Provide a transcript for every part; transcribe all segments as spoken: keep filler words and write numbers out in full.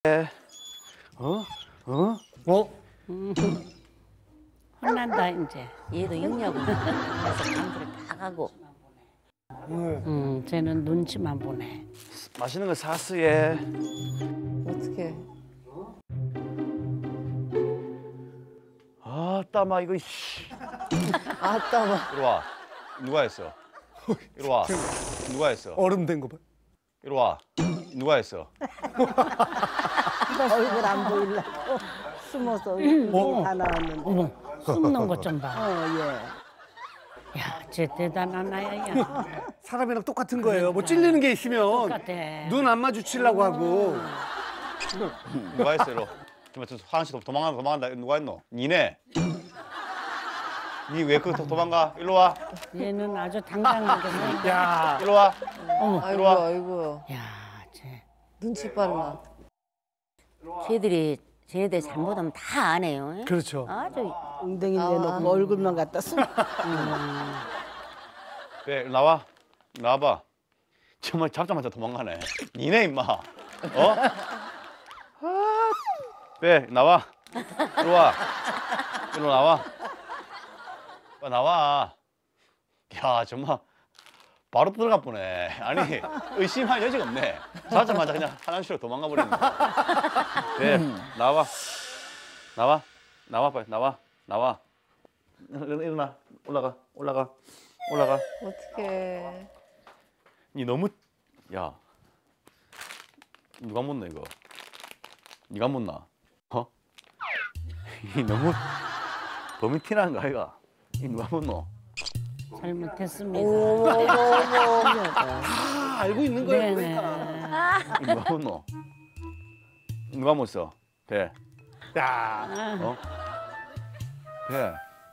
어? 어? 어? 음. 혼난다 이제. 얘도 영역은 그래서 감기를 다 가고. 음, 쟤는 눈치만 보네. 맛있는 거 샀어 얘. 어떻게? 아, 따마 이거. 씨. 아따 마. 이리 와. 누가 했어? 이리 와. 누가 했어? 얼음 된 거 봐. 이리 와. 누가 했어? 얼굴 안 보이려고 숨어서 어? 다 나왔는데. 어머, 숨는 것 좀 봐. 어, 예. 야, 쟤 대단한 아이야. 사람이랑 똑같은 거예요. 뭐 찔리는 게 있으면 똑같아. 눈 안 마주치려고 하고. 누가 했어? 이리 와. 정말 저 화장실 도망간다 도망간다. 누가 했노? 니네. 니 왜 그 도망가? 일로 와. 얘는 아주 당당하게 서 야, 일로 와. 어머, 아이고 와. 아이고. 야, 쟤. 눈치 빨라. 쟤들이 쟤들 잘못하면 다 안 해요. 그렇죠. 아주 엉덩이 내놓고 얼굴만 갖다 숨. 네, 나와. 나와봐. 정말 잡자마자 도망가네. 니네 임마. 어? 아, 네, 나와. 이리 와. 이리 나와. 빨리 나와. 야, 정말 바로 들어가 보네. 아니, 의심할 여지가 없네. 잡자마자 그냥 화장실로 도망가 버리는 거. 네, 나와. 나와. 나와 빨리 나와. 나와. 일어나. 올라가. 올라가. 올라가. 어떡해. 니 너무 야 누가 묻나 이거? 니가 묻나? 어? 이 너무 범인 티나는 거 아이가? 이 누가 묻노? 잘못했습니다. 어머 어머 어머. 다 알고 있는 거예요. 네네. 그러니까. 이 누가 묻노? 누가 묻어? 배. 야, 어? 배.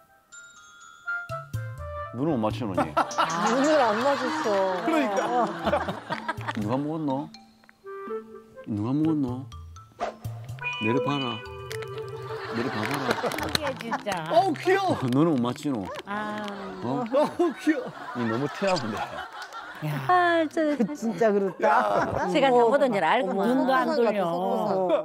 눈을 못 맞추노니? 눈을 안 마주쳐. 그러니까. 누가 먹었노? 누가 먹었노? 내려봐라. 내려봐봐라. 이게 진짜. 어우 귀여워. 눈을 못 맞추노? 아, 어? 어우 귀여워. 이 너무 티나는데. 야, 진짜 그렇다. 제가 잘못한 줄 알고만. 어머, 눈도 안 속보상 같아, 돌려. 속보상.